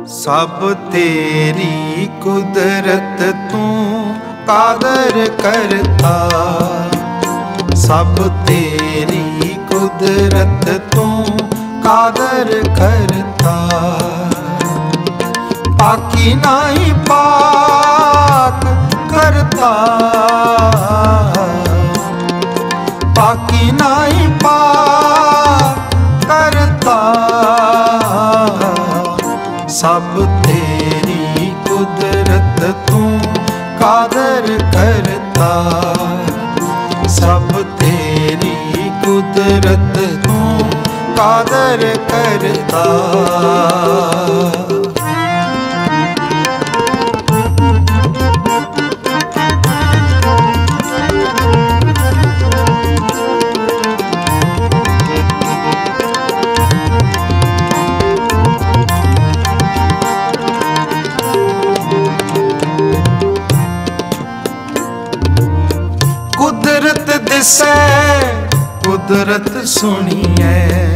सब तेरी कुदरत तू कादर करता, सब तेरी कुदरत तू कादर करता। पाकी नहीं पाक करता, पाकी नहीं पाक करता। सब तेरी कुदरत तू कादर करता, सब तेरी कुदरत तू कादर करता। कुदरत दिसै कुदरत सुनिए,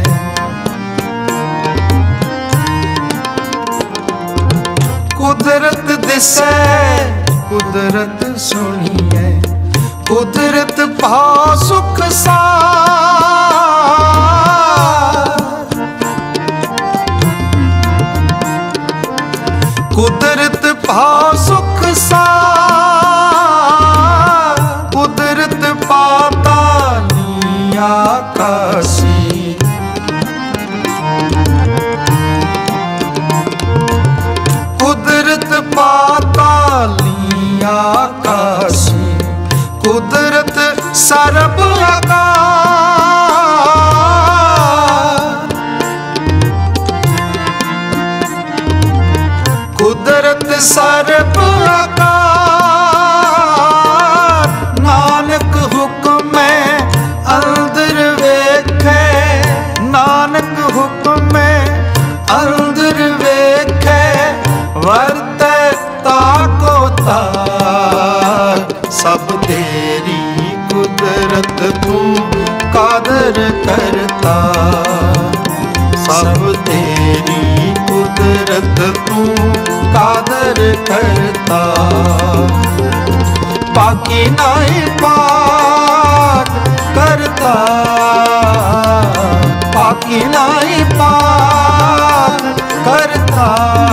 कुदरत दिसै कुदरत सुनिए। कुदरत पा सुख सार, कुदरत पा सुख सार। कुदरत पाता निया कासी, कुदरत पाता लिया कासी। कुदरत सर्ब आकार, कुदरत सर्ब आकार। नानक हुक्म में अंदर वेखे, नानक हुक्म में अंदर वेखे। वर्ते ताको ताक, सब तेरी कुदरत तू कादर करता, सब तेरी कुदरत तू कादर करता। बाकी नहीं पाक करता, बाकी नहीं पाक करता।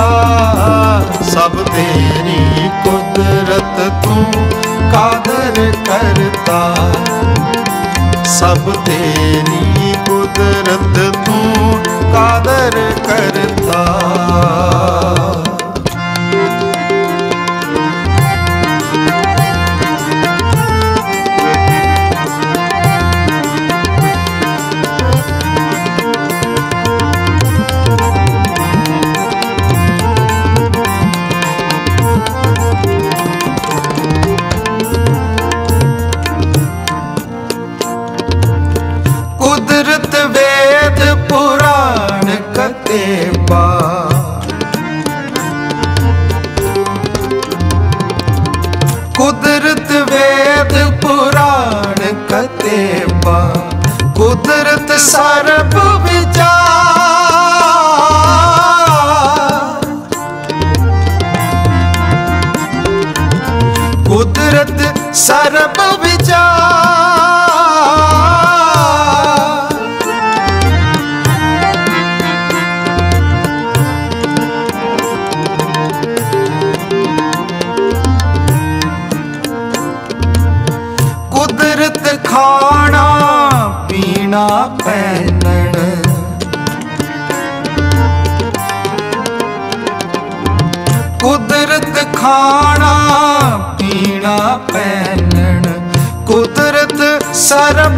सब तेरी कुदरत तू कादर करता, सब तेरी कुदरत तू कादर करता। कुदरत वेद पुराण कतेबा, कुदरत वेद पुराण कतेबा। कुदरत सर्ब विचार, कुदरत सर्ब विचार। कुदरत खाना पीना पहनन, कुदरत खाना पीना पहनन। कुदरत सर्ब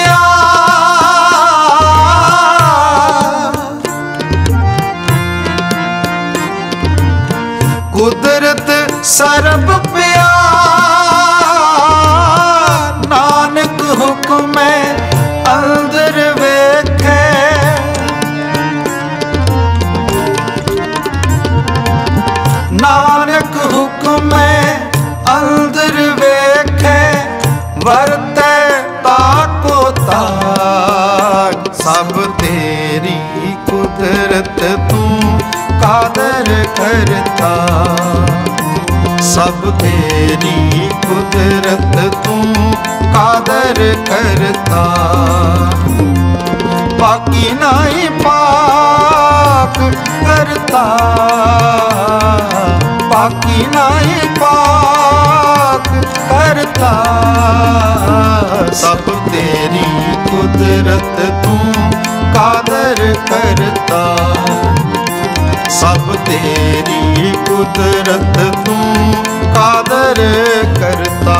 प्यार, कुदरत सर्ब प्यार। नानक हुक्म में अंदर वेखे, नानक हुक्म में अंदर वेखे। वर्ते ताको ताक, सब तेरी कुदरत तू का कादर करता। सब तेरी कुदरत तू कादर करता। बाकी नहीं पाक करता, बाकी नहीं पाक करता। सब तेरी कुदरत तू कादर करता। सब तेरी कुदरत तू कादर करता।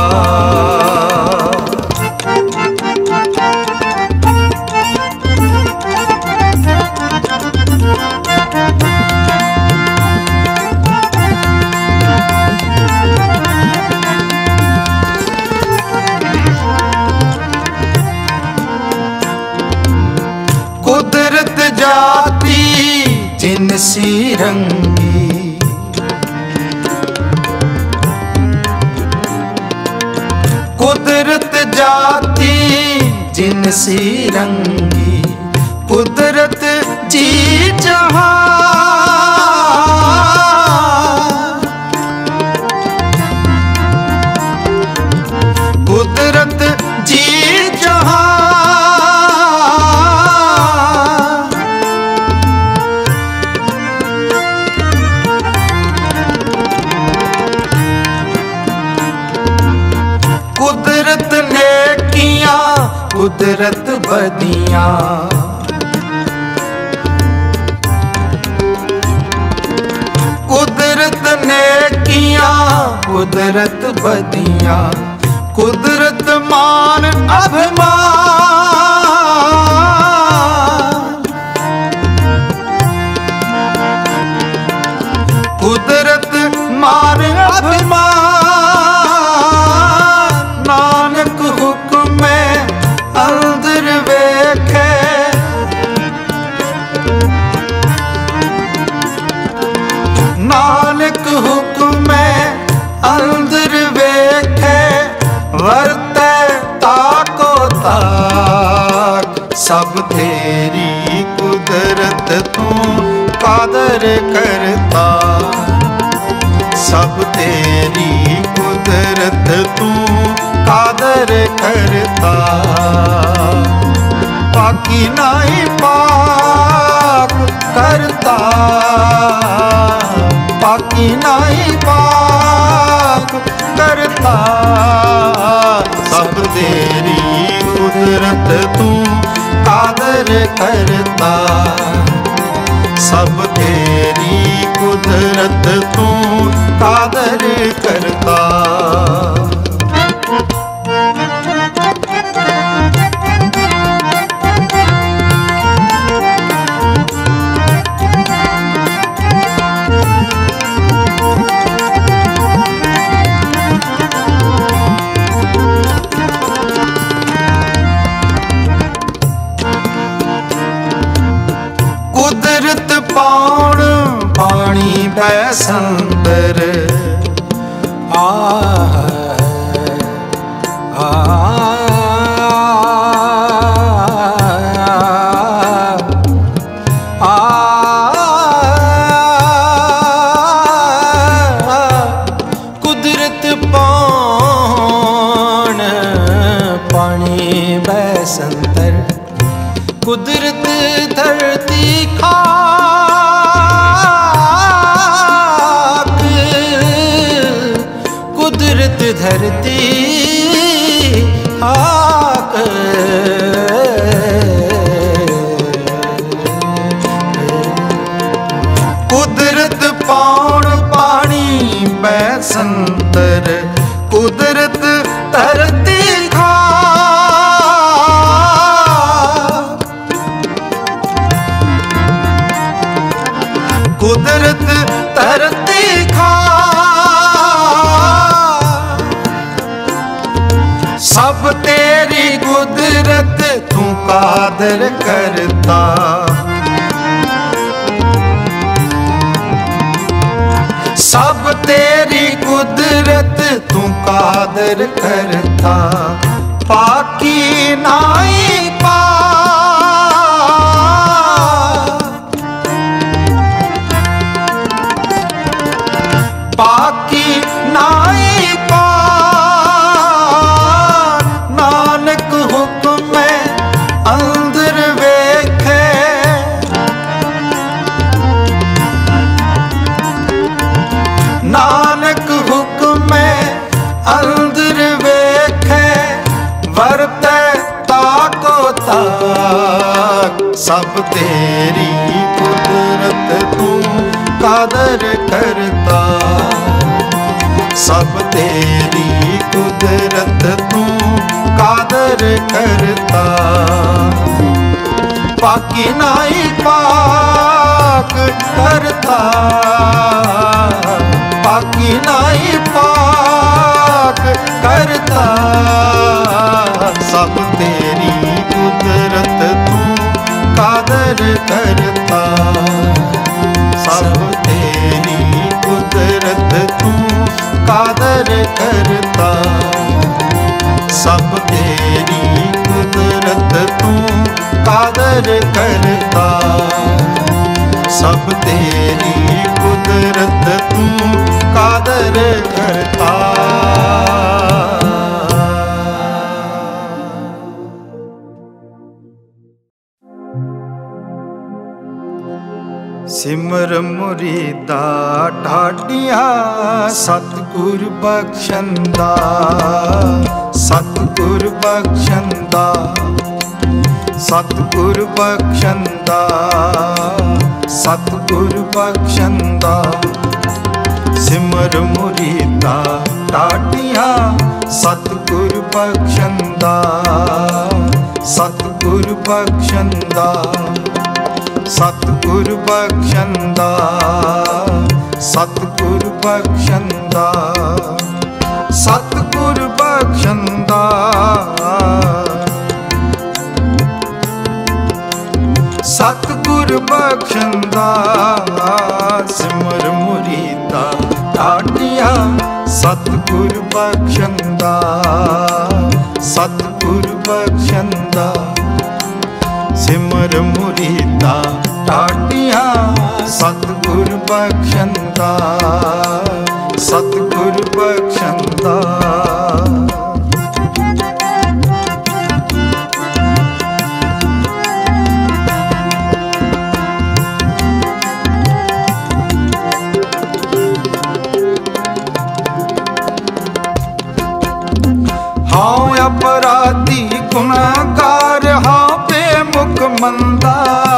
कुदरत जाती जिनसी रंगी, कुदरत जाती जिनसी रंगी। कुदरत जी जहां, कुदरत जी जहां। कुदरत नेकियां कुदरत बदियां, कुदरत नेकियां कुदरत बदियां। कुदरत मान अभिमान, कुदरत मान अभिमान। नानक हुक्म अंदर वेखे, नानक हुक्म अंदर वेखे। वर्ते ताको ताक। सब तेरी कुदरत तू कादर करता। सब तेरी कुदरत तू कादर करता। बाकी नहीं पाक करता, बाकी नहीं पाक करता। सब तेरी कुदरत तू कादर करता। सब तेरी कुदरत तू कादर करता। कुदरत पाउण पानी बैसंदर। आ कुदरत पाउण पानी बैसंदर। कुदरत धरती खाक, कुदरत धरती खाक। कुदरत पाउण पानी बैसंतर। कुदरत धरती कुदरत धरती खा। सब तेरी कुदरत तू कादर करता। सब तेरी कुदरत तू कादर करता। पाकी नाई पा बाकी नाई पार। नानक हुक्म में अंदर वेखे, नानक हुक्म में अंदर वेखे, वरते ताको ताक। सब तेरी कुदरत तू कादर करता, सब तेरी कुदरत तू कादर करता। पाकी नाई पाक करता, पाकी नाई पाक करता। सब तेरी कुदरत तू कादर करता, सब तेरी कुदरत तू कादर करता। सब तेरी कुदरत तू कादर करता, सब तेरी कुदरत तू कादर करता। सिमर मुरीदा ठाटिया सतगुर बख्शंदा, सतगुर बख्शंदा, सतगुर बख्शंदा, सतगुर बख्शंदा। सिमर मुरीदा ठाटिया सतगुर बख्शंदा, सतगुर बख्शंदा, सतगुर बख्शंदा, सतगुर बख्शंदा, सतगुर बख्शंदा। सतगुर बख्शंदा सिमर मुरीदा ठाटिया सतगुर बख्शंदा, सतगुर बख्शंदा। सिमर मुरीदा ठाटिया सतगुर बख्शंदा, सतगुर बख्शंदा। हाँ अपराधी गुनाहगार हाँ बेमुख मंदा,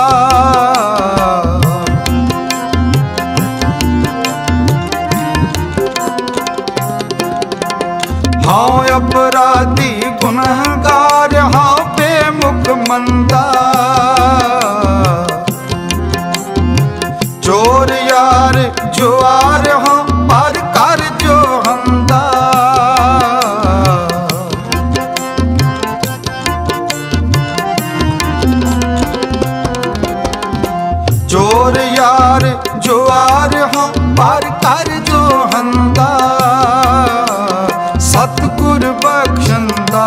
हाँ अपराधी गुनाहगार हाँ बेमुख मंदा। चोर यार जुआर हाँ पार कर जो हंदा। चोर यार जुआर हाँ पार कर जो हंदा। सतगुर बख्शंदा,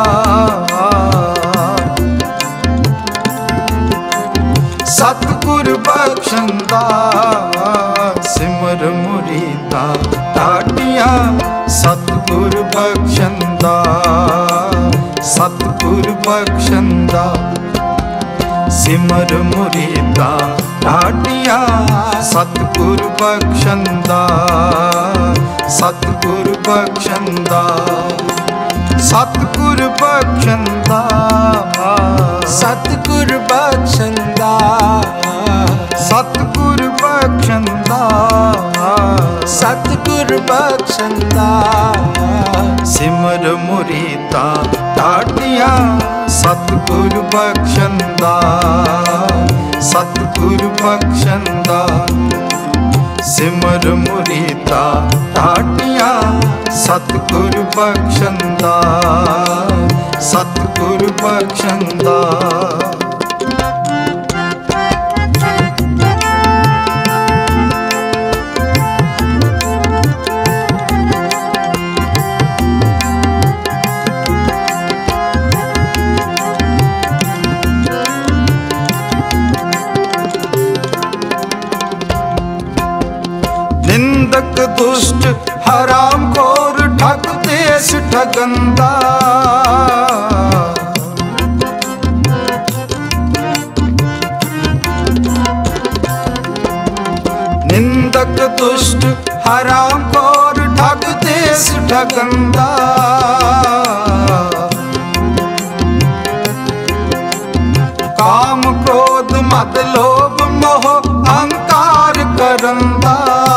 सतगुर बख्शंदा। सिमर मुरीदा ठाटिया सतगुर बख्शंदा, सतगुर बख्शंदा। सिमर मुरीदा ठाटिया सतगुर बख्शंदा, सतगुर बख्शंदा, सतगुर बख्शंदा, सतगुर बख्शंदा, सतगुर बख्शंदा, सतगुर बख्शंदा। सिमर मुरीदा ठाटिया सतगुर बख्शंदा, सतगुर बख्शंदा। सिमर मुरीदा ठाटिया सतगुर बख्शंदा, सतगुर बख्शंदा। निंदक दुष्ट हराम खोर ठग देश ठगंदा। निंदक दुष्ट हराम खोर ठग देश ठगंदा। काम क्रोध मद लोभ मोह अहंकार करंदा।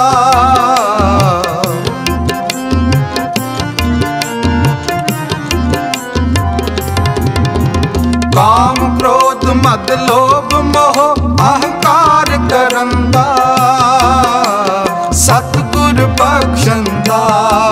काम क्रोध मद लोभ मोह अहंकार करंदा। सतगुर बख्शंदा।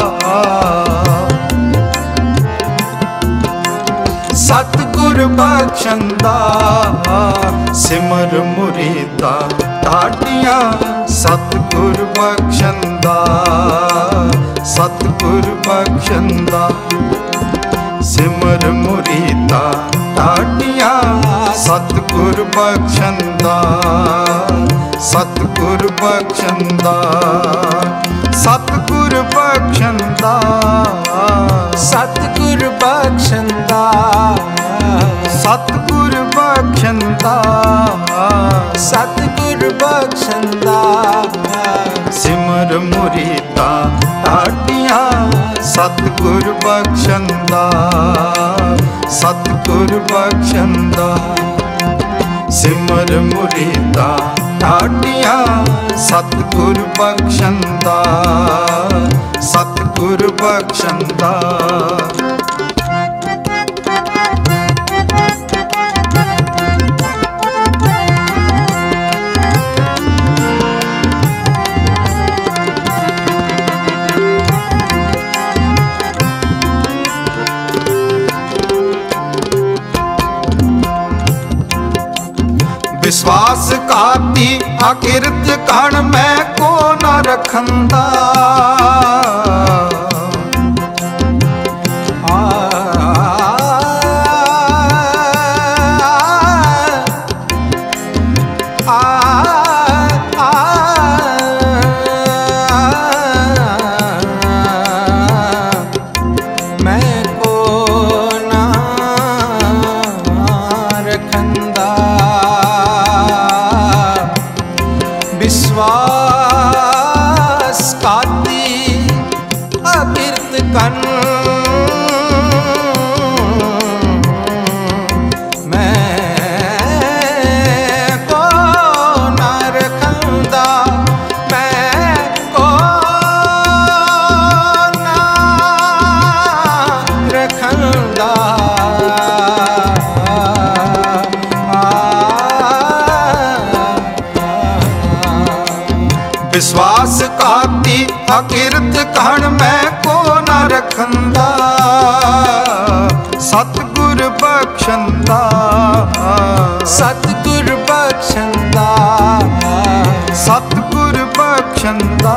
सतगुर बख्शंदा। सिमर मुरीदा ढाडियां सतगुर बख्शंदा। सतगुर बख्शंदा। सिमर मुरीदा ढाडियां सतगुर बख्शंदा। सतगुर बख्शंदा। सतगुर बख्शंदा। सतगुर बख्शंदा। सतगुर बख्शंदा। सतगुर बख्शंदा। सिमर मुरीदा ढाडियां सतगुर बख्शंदा। सतगुर बख्शंदा। सिमर मुरीदा ढाडियां सतगुर बख्शंदा। सतगुर बख्शंदा। विश्वास काती अकिरत कण मैं को न रखंदा। विश्वास काती अकिरत कन मैं को न रखंदा। मैं को न रखंदा। विश्वास काती अकिरत कण मैं को न रखंदा। सतगुर बख्शंदा। सतगुर बख्शंदा। सतगुर बख्शंदा।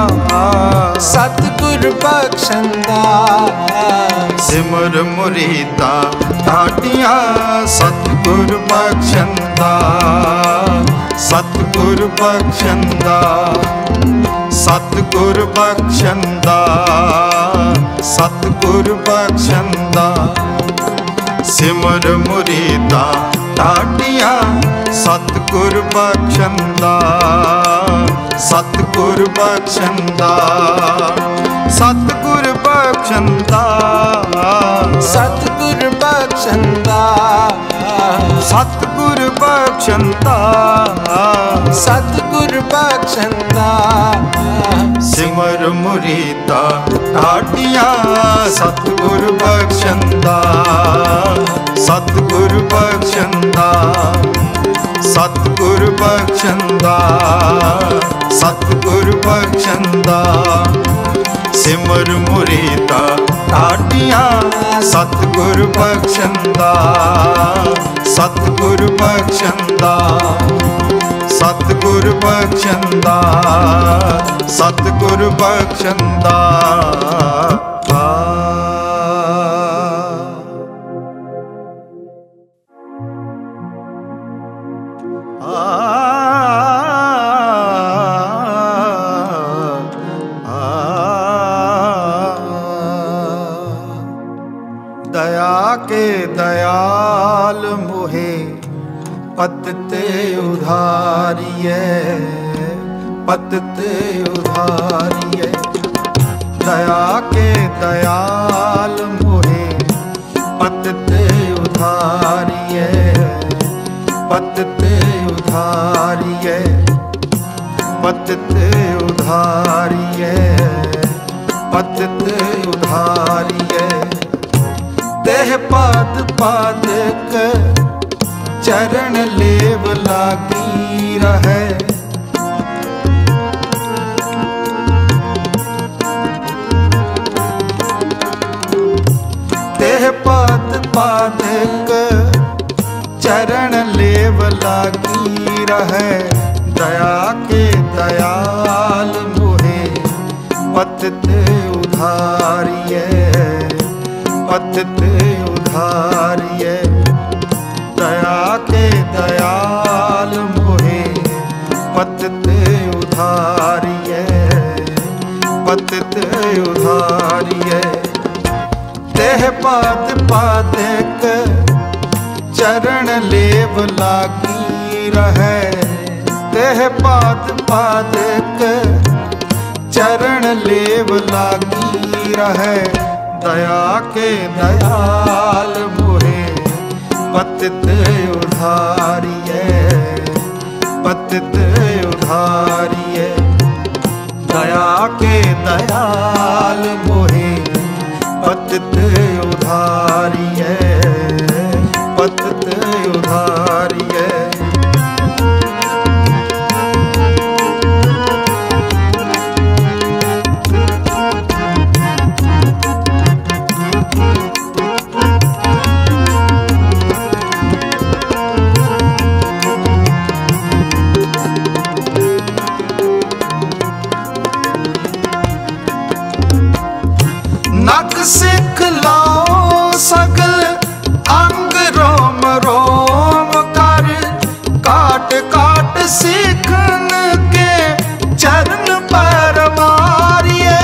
सतगुर बख्शंदा। सिमर मुरीदा ढाडियां सतगुर बख्शंदा। सतगुर बख्शंदा। सतगुर बख्शंदा। सतगुर बख्शंदा। सिमर मुरीदा ढाडियां सतगुर बख्शंदा। सतगुर बख्शंदा। सतगुर बख्शंदा। सतगुर बख्शंदा। सतगुर बख्शंदा। सतगुर बख्शंदा। सिमर मुरीदा ढाडियां सतगुर बख्शंदा। सतगुर बख्शंदा। सतगुर बख्शंदा। सतगुर बख्शंदा। सिमर मुरीदा ढाडियां सतगुर बख्शंदा। सतगुर बख्शंदा। सतगुर बख्शंदा। सतगुर बख्शंदा। पतते उधारिये, पतते उधारिये। दया के दयाल मोहे पतते उधारिये, पतते उधारिये, पतते उधारिये, पतते उधारिये। देह पाद पादक चरण लेव लागी रहे, देह पाद पादक चरण लेव लागी रहे। दया के दयाल मोहे पतते उधारिये, पतते उधारिये। दया के दयाल मोहे पतते उधारिये, पतते उधारिये। देह पाद पादक चरण लेव लागी रहे, देह पाद पादक चरण लेव लागी रहे। दया के दयाल मोहे पतते उधारिये, पतते उधारिये। दया के दयाल मोहे पतते उधारिये, पतते उधारिये। नख सिख लाओ सगल अंग रोम रोम कर, काट काट सीखन के चरण पर मारिए।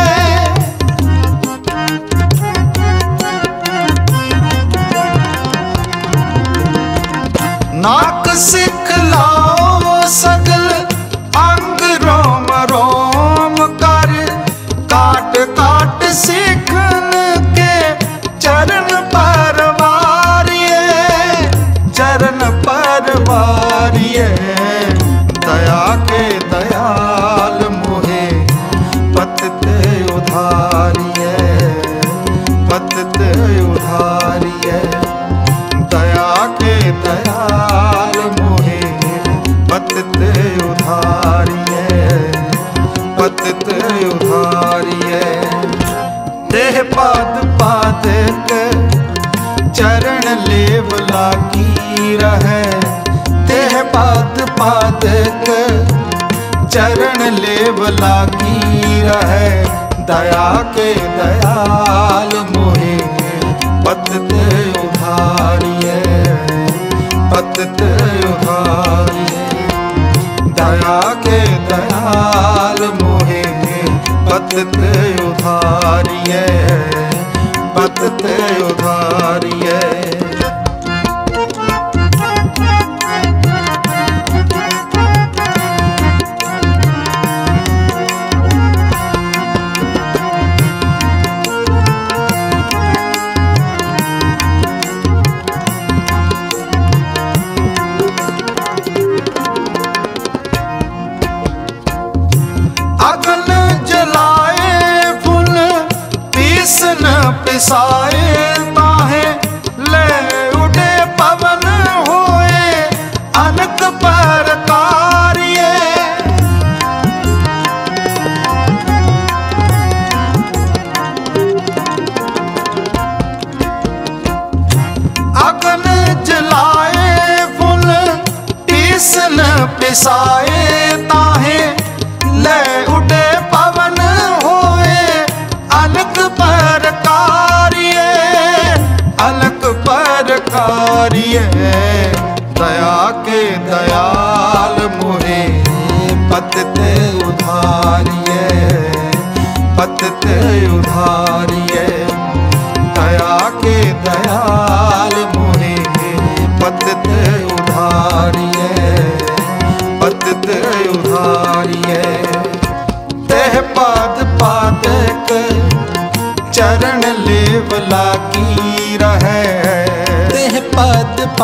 नाक सिख लाओ सगल अंग रोम रोम कर, काट काट सीखन के चरण पर वारिये, चरण पर वारिये। दया के दयाल मोहे पतते उधारिये, पतते उधारिये। दया के दयाल मोहे पतते उधारिये, पतते उधारिये। देह पाद पादक चरण लेव लागी रहे, देह पाद पादक चरण लेव लागी रहे। दया के दयाल मोहे पतते उधारिये, पतते उधारिये। दया के दयाल मोहे पतते उधारिये, पतते उधारिये। अगन जलाए फूल पीस न पिसाए, ताहे ले उठे पवन होए अनक परकारिये। अगन जलाए फूल पीस न पिसाए, ताहे ले उठे पवन होए अलक परकारिये, अलक परकारिये। दया के दयाल मोहे पतते उधारिये, पतते उधारिये। दया के दयाल मोहे पतते उधारिये,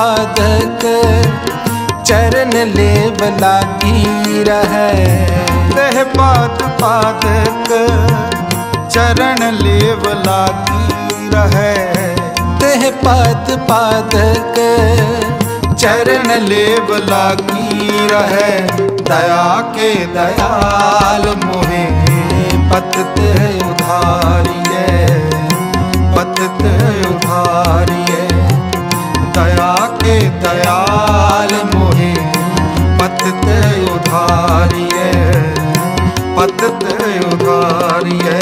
पादक चरण लेव लागी रहे। देह पाद पादक चरण लेव लागी रहे। देह पाद पादक चरण लेव लागी रहे। दया के दयाल मोहे पतित उधारिये, पतित उधारिये। दया के दयाल मोहे पतित उधारिये, पतित उधारिये।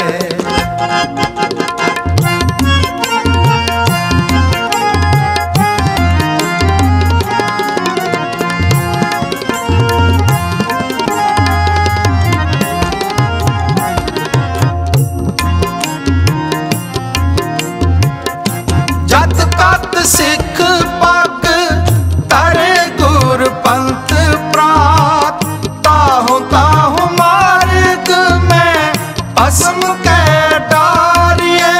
सिख पग तरे गुर पंथ प्रात। ताहु ताहु मार्ग में भस्म के डारिये।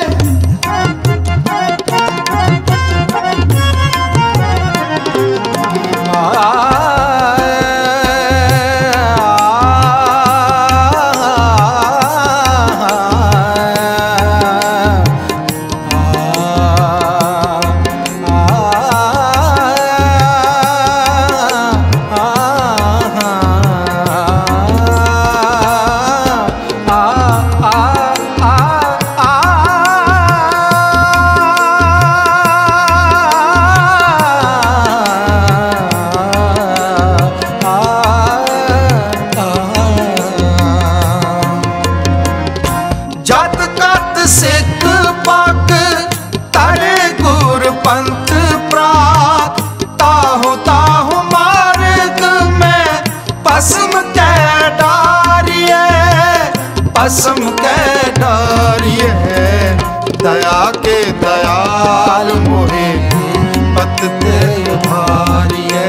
सिख पग तरे गुर पंथ प्रात। ताहु ताहु मार्ग में भस्म के डारिये, भस्म के डारिये। दया के दयाल मोहे पतित उधारिये,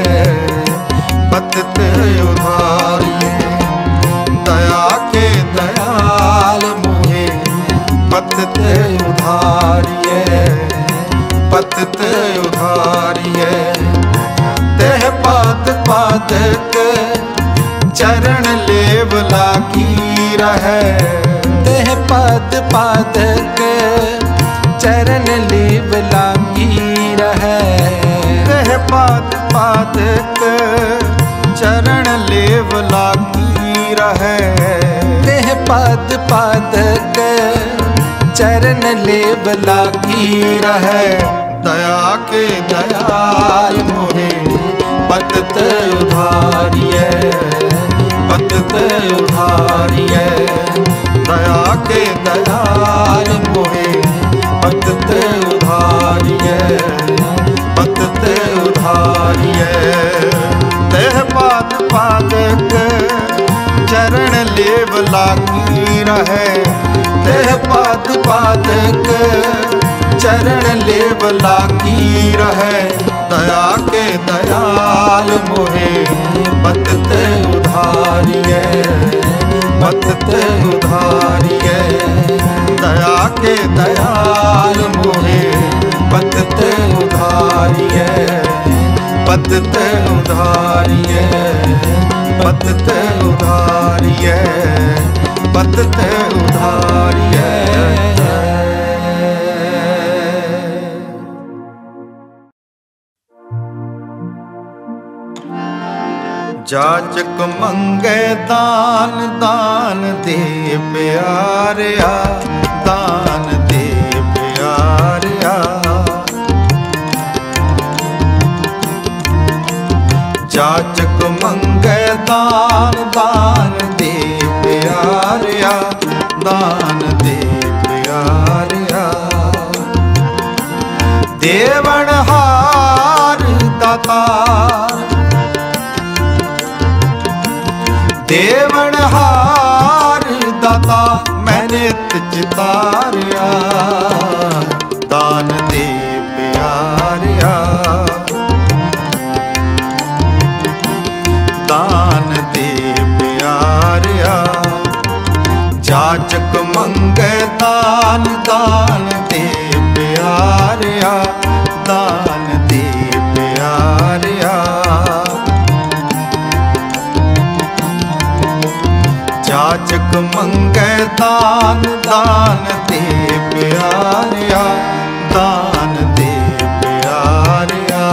पतित उधारिये। दया के दयाल मोहे पतित उधारिये, पतित उधारिये। देह पाद पादक चरण लेव लागी रहे। देह पाद पादक चरण लेव लागी रहे। देह पाद पादक चरण लेव लागी रहे। देह पाद पादक चरण लेव लागी रहे। दया के दयाल मोहे पतित उधारिये, पतित उधारिये। दया के दयाल मोहे पतित उधारिये, पतित उधारिये। देह पाद पादक चरण लेव लागी रहे। देह पाद पादक चरण लेव लागी रहे। दया के दयाल मोहे पतित उधारिये, पतित उधारिये। दया के दयाल मोहे पतित उधारिये, पतित उधारिये, पतित उधारिये, पतित उधारिये। जाचक मंगे दान, दान दे प्यारिया, दान दे प्यारिया। जाचक मंगे दान, दान दे प्यारिया, दान दे प्यारिया। देवनहार दातार, देवनहार दाता मैंने चितारिया। दान दे प्यारिया, दान दे प्यारिया। जाचक मंगे दान, दान दे प्यारिया, दान दे प्यारिया। जाचक मंगे दान, दान दे प्यारिया, दान दे प्यारिया।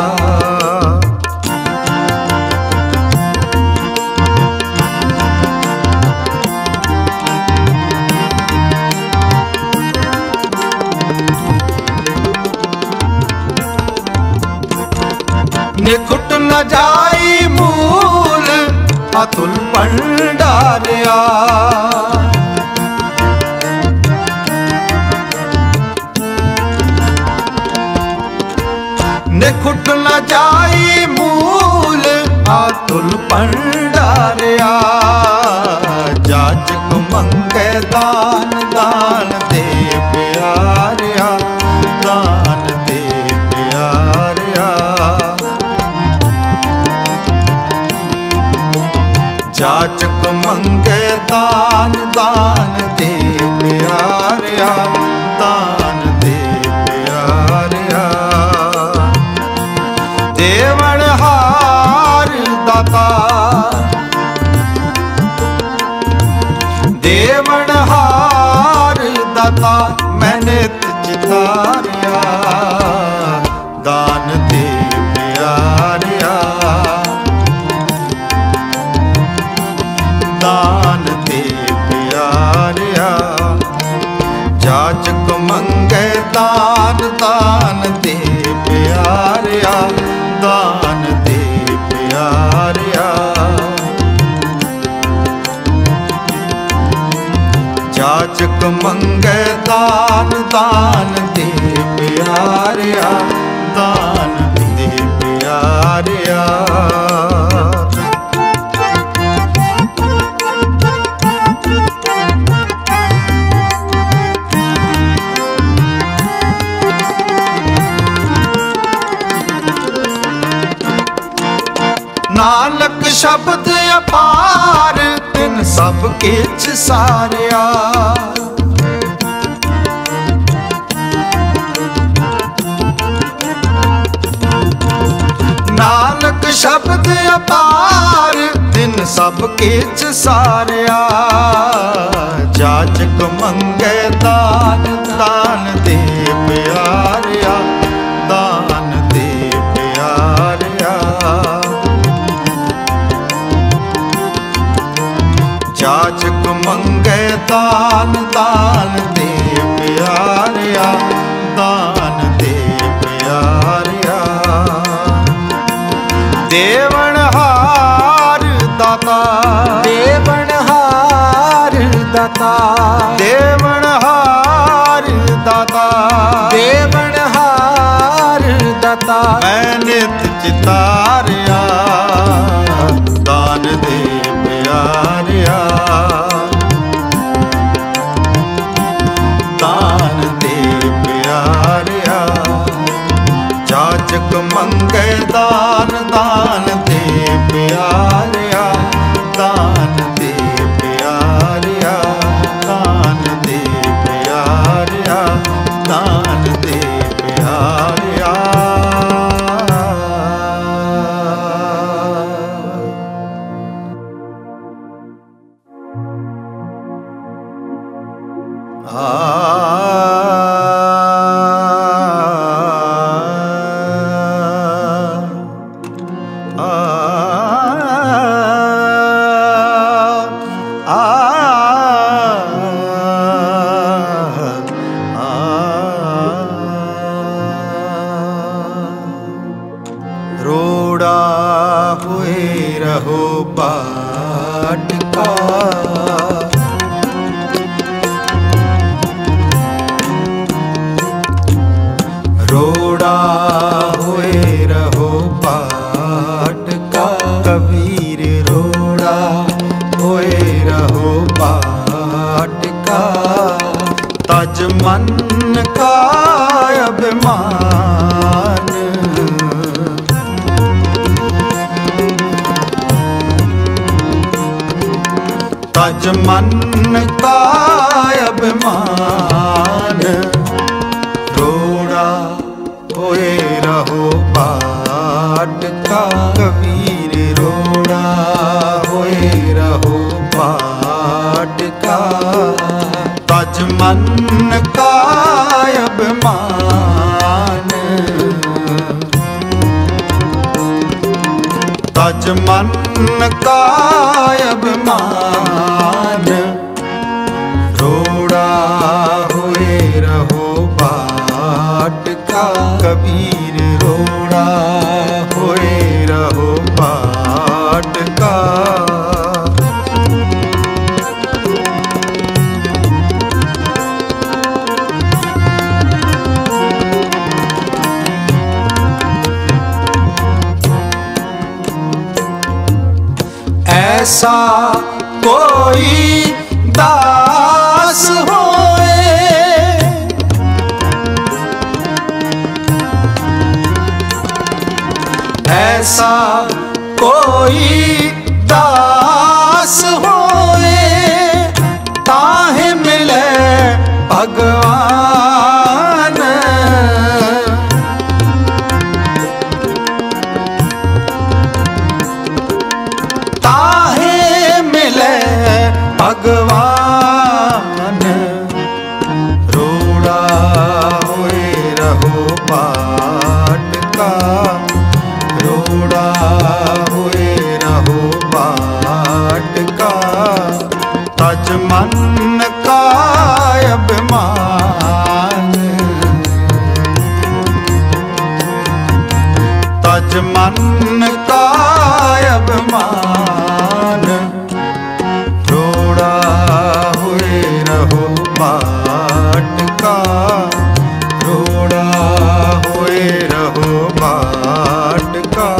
निखुट न जाई मूल अतुल भंडारिया। निखुट न जाई मूल अतुल भंडारिया। जाचक मंगे दान, दान दे प्यारिया, दान दे प्यारिया। जाचक मंगे दान, दान दे प्यारिया, दान दे प्यारिया। देवण हार दाता, देवण हार दाता, मैंने चितारिया, दान दे प्यारिया, दान दे प्यारिया। जाचक मंगे दान, दान दे प्यारिया, दान दे प्यारिया। जाचक मंगे दान, दान दे प्यारिया, दान दे प्यारिया। नानक शब्द अपार, तिन सब किछ सारिया। नानक शब्द अपार, तिन सब किछ सारिया। जाचक मंगे दान, दान दे प्यारिया, दान दे प्यारिया। जाचक मंगे दान, दान दे प्यारिया, दान दे प्यारिया। देवण हार दाता, देवण हार दाता, देवण हार दाता, देवण हार दाता। मैंने चितारिया, दान दे प्यारिया, दान दे प्यारिया। जाचक मंगे दान, दान दे प्यारिया, दान दे प्यारिया, दान दे प्यारिया, दान दे प्यारिया। रोड़ा हुए रहो बाट का, रोड़ा हुए रहो बाट का। कबीर रोड़ा हुए रहो बाट का। तज मन का अभिमान, तज मन का अभिमान। रोड़ा होए रहो बाट का। कबीर रोड़ा होए रहो बाट तज मन का अभिमान, तज मन का अभिमान, रोड़ा हुए रहो बाट का कबीर, रोड़ा हुए रहो बाट का। ऐसा कोई दास होए, ऐसा कोई दास होए, ताहे मिले भगवान, भगवान, रोड़ा हुए रहो बाट का, रोड़ा हुए रहो बाट का। तज मन का अभिमान, तज मन का अभिमान, रोड़ा हुए रहो बाट का, रोड़ा हुए रहो बाट का।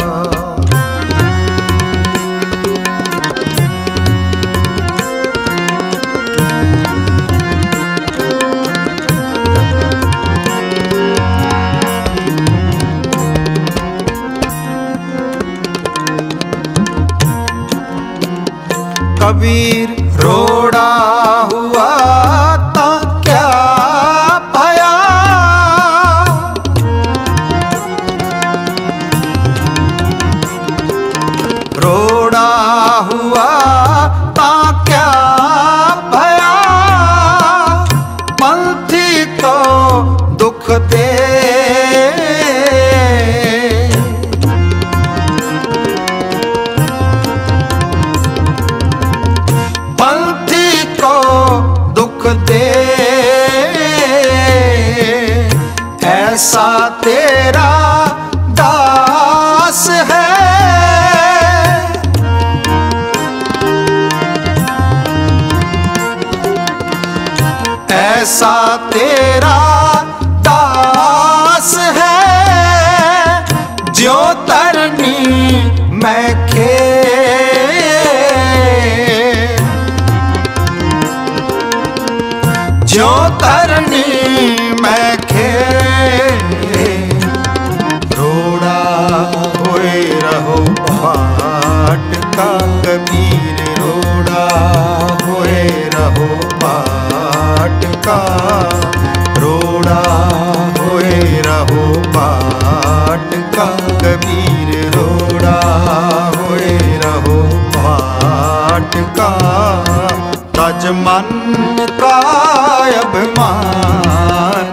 कबीर रोड़ा हुआ ता क्या पाया, रोड़ा हुआ ता क्या पाया, पंथी को दुख दे, दे ऐसा तेरा दास है, ऐसा तेरा दास है, ज्यों तरनी मैं खे, ज्यों तरनी मैं खे, रोड़ा हुए रहो बाट का कबीर, रोड़ा हुए रहो बाट का, रोड़ा हुए रहो बाट का कबीर, रोड़ा हुए रहो बाट का। तज मन का अभिमान,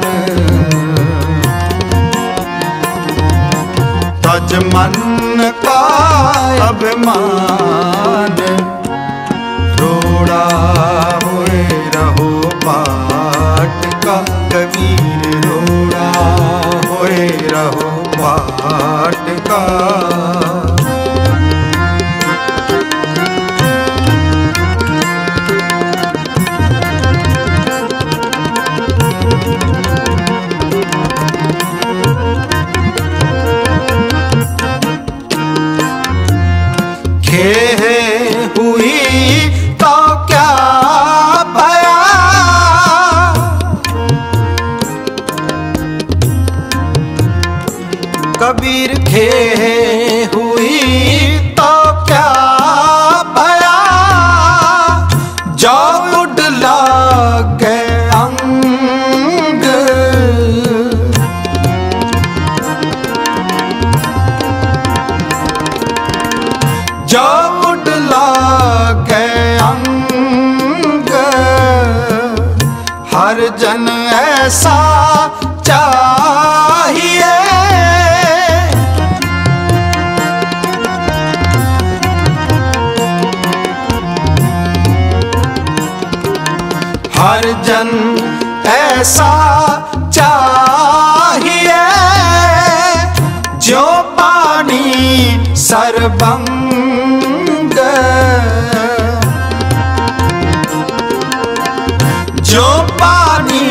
तज मन का अभिमान, रोड़ा हुए रहो बाट का कबीर, रोड़ा हुए रहो बाट का। जन ऐसा चाहिए। हर जन ऐसा चाहिए जो पानी सर्वंग, जो पानी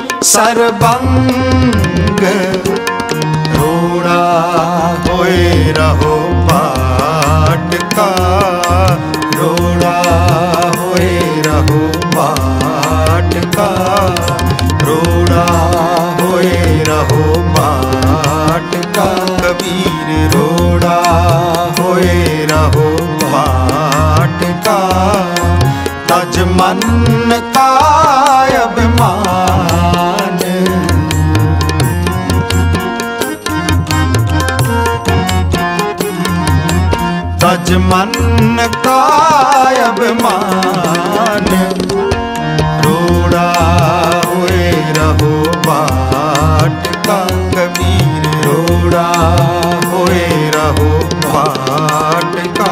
सर्वंग। रोड़ा होए रहो बाट का, रोड़ा होए रहो बाट का, रोड़ा होए रहो बाट का। कबीर रोड़ा होए रहो बाट का, तज मन का अभिमान। तज मन का अभिमान। रोड़ा हुए रहो बाट का, कबीर रोड़ा हुए रहो बाट का।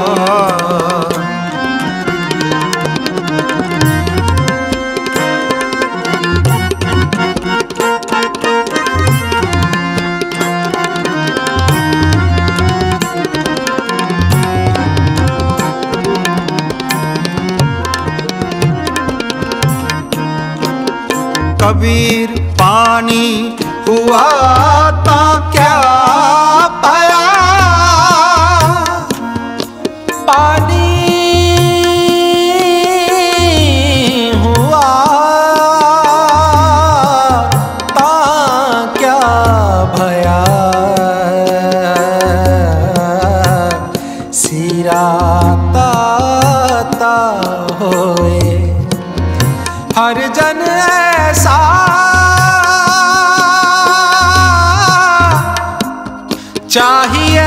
कबीर पानी हुआ ता क्या पाया, पानी हुआ ता क्या भया, सिरा ता होए। हर जन ऐसा चाहिए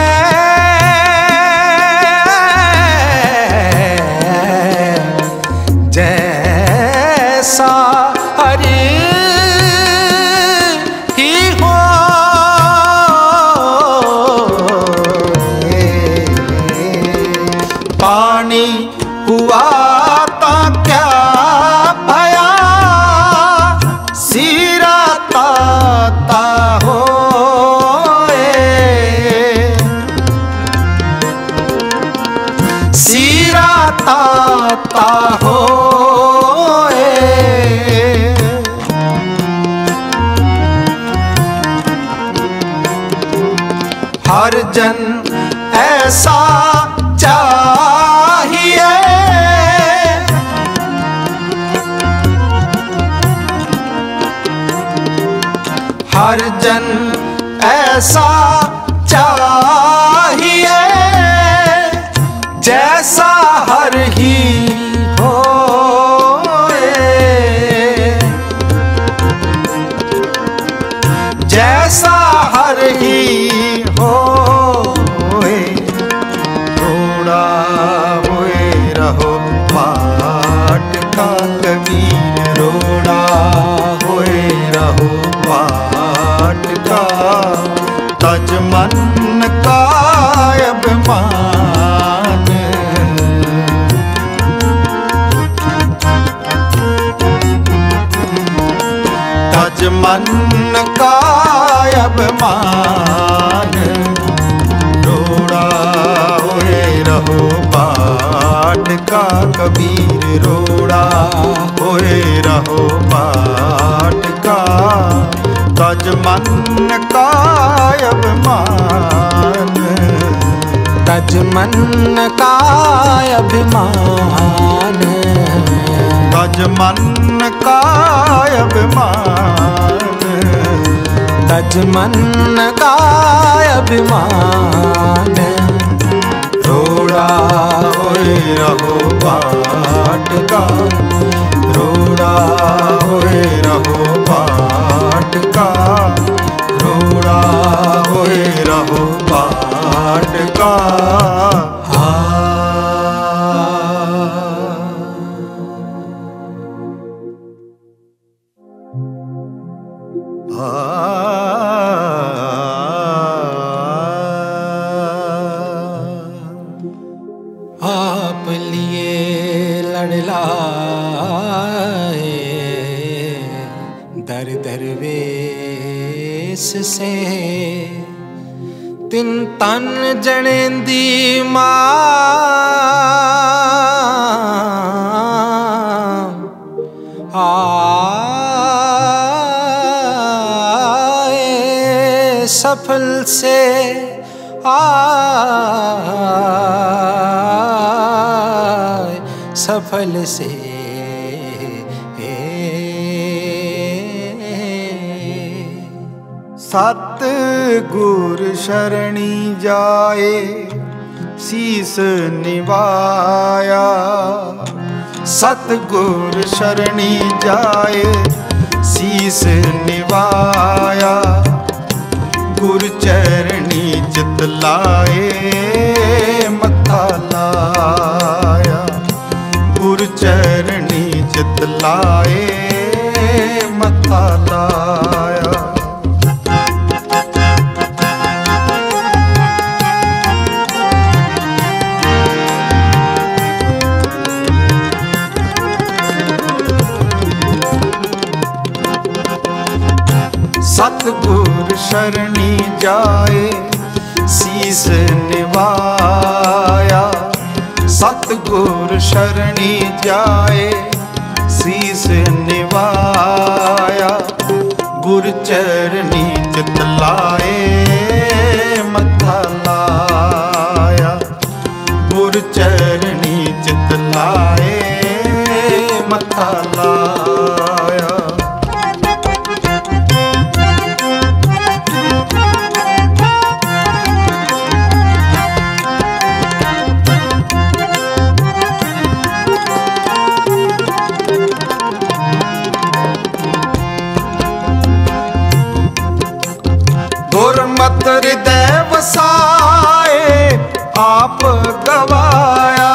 जैसा हरि ही हो। पानी हुआ ता क्या भया, सिरा ता होए। सिरा ता होए। हर जन ऐसा चाहिए हर जन ऐसा चाहिए जैसा हर ही होए, जैसा हर ही होए। रोड़ा हुए रहो बाट का, कबीर रोड़ा हुए रहो बाट का। तज मन का अभिमान, तज मन का अभिमान। रोड़ा हुए रहो बाट का, कबीर रोड़ा हुए रहो बाट का। तज मन का अभिमान, तज मन का अभिमान। तज मन का अभिमान, तज मन का अभिमान। रोड़ा होए रहो बाट का, रोड़ा होए रहो बाट का, रोड़ा होए रहो बाट का। चढ़ लाए दर दरवेश से तिन तन जनेंदी मां आए सफल से आए सफल से सतगुर शरणी जाए शीस निवाया। सतगुर शरणी जाए शीस निवाया। गुर चरणी चित लाए मत्था लाया। गुर चरणी चित लाए मत्था लाया। सतगुर शरणी जाए शीस निवाया। सतगुर शरणी जाए शीस निवाया। गुर चरणी चित लाए मत्था लाया। गुर चरणी चित लाए मत्था लाया। गुरमत हृदय वसाए आप गवाया।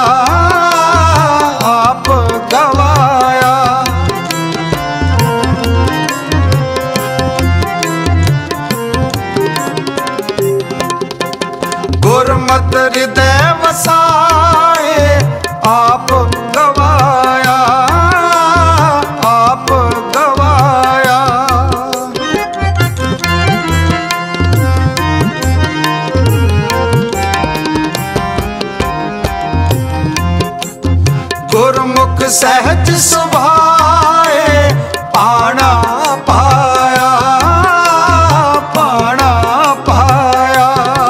आप गवाया। गुरमत हृदय वसाए आप गवाया। आप गवाया। गुरमुख सहज सुभाए पाना पाया। पाना पाया।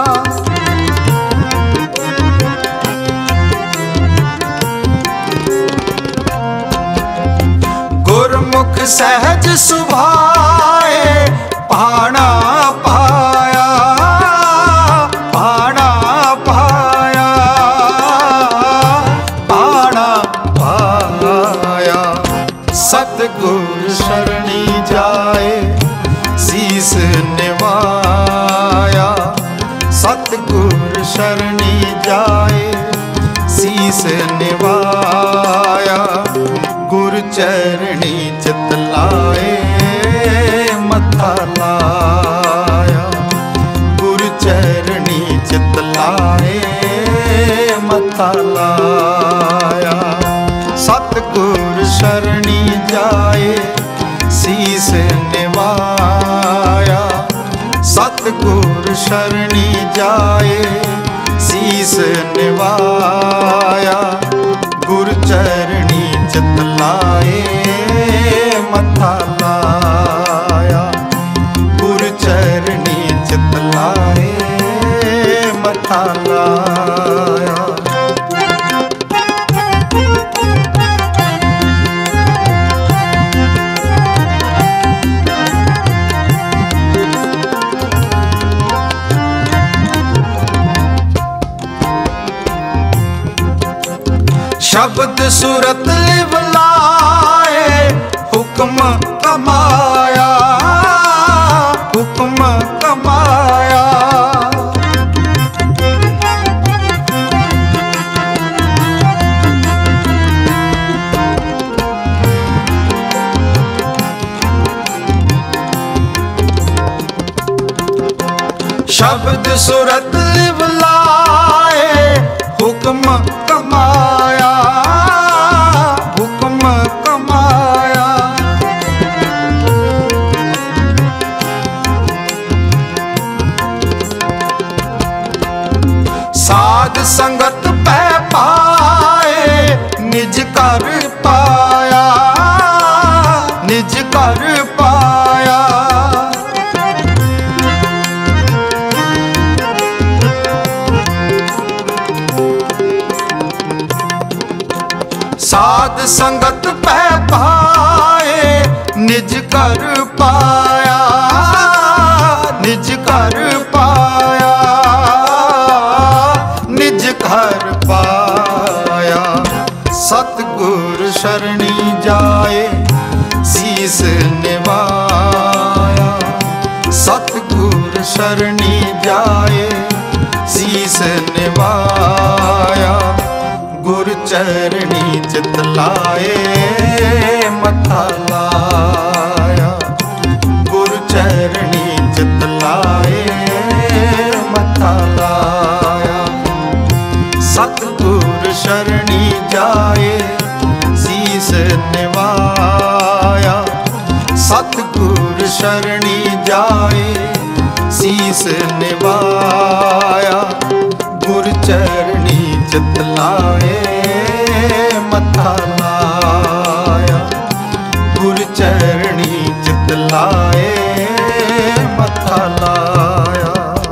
गुरमुख सहज सुभाए पाना पाया। पाना पाया। पाना पाया। सतगुर शरणी जाए शीस निवाया। सतगुर शरणी जाए शीस निवाया। गुर चरणी चित लाए मत्था लाया। गुर चरणी चित लाए मत्था लाया। सतगुर शरणी जाए शीस निवाया। सतगुर शरणी जाए शीस निवाया। गुर चरणी चित लाए मत्था लाया। गुर चरणी चित लाए मत्था लाया। शब्द सूरत लिव लाए हुक्म कमाया। हुक्म कमाया। शब्द सूरत लिव लाए हुक्म कमाया। पाया, निज घर पाया। साध संगत पै पाए, निज घर पाया, निज घर पाया, निज घर पाया। सतगुर शरणी जाए, शीस निवाया। सतगुर शरणी जाए, शीस निवाया। गुर चरणी चित लाए, मथा लाया। गुर चरणी चित लाए, मथा लाया। सतगुर शरणी जाए, शीस निवाया। सतगुर शरणी जाए, शीस निवाया। गुर चरणी चित लाए, मथा लाया। गुर चरणी चित लाए, मथा लाया।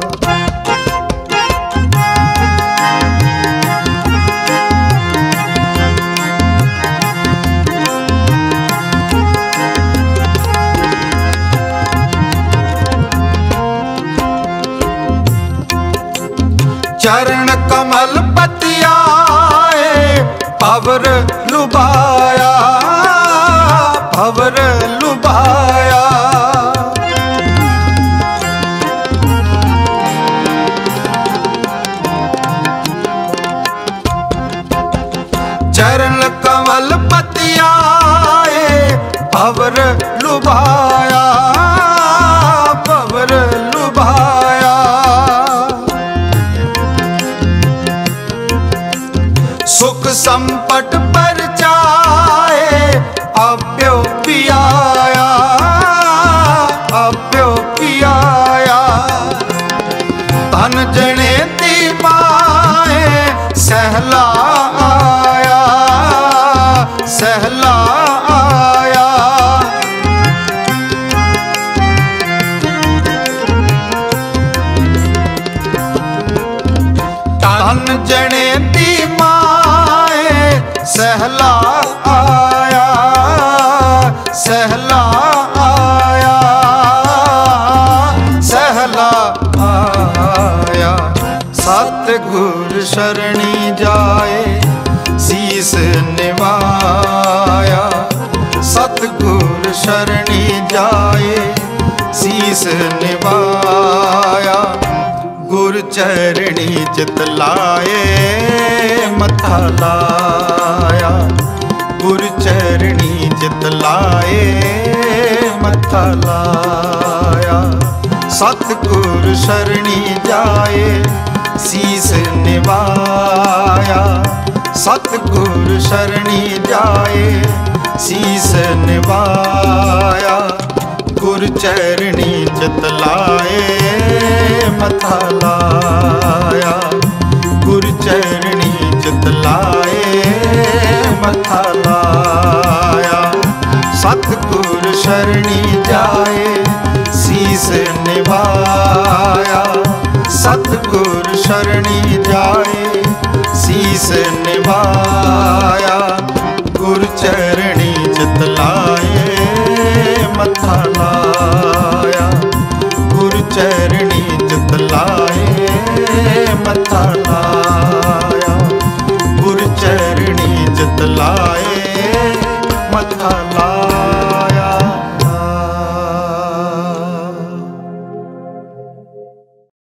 चरण कमल पतियाए, भवर लुभाया, भवर लुभाया। चरण कमल पतियाए, भवर लुभाया, भवर लुभाया। सुख संपट पर जाए, अभ्यो पियाया, अभ्यो पियाया। धन जने ती माए, सहला आया, सहला आया। धन जने ती सहला आया, सहला आया, सहला आया। सतगुर शरणी जाए, शीस निवाया। सतगुर शरणी जाए, शीस निवाया। गुर चरणी चित लाए, मथा लाया। गुर चरणी चित लाए, मथा लाया। सतगुर शरणी जाए, शीस निवाया। सतगुर शरणी जाए, शीस निवाया। गुर चरणी चित लाए, मथा लाया। गुर चरणी चित लाए, मथा लाया। सतगुर शरणी जाए, शीस निवाया। सतगुर शरणी जाए, शीस निवाया। गुर चरणी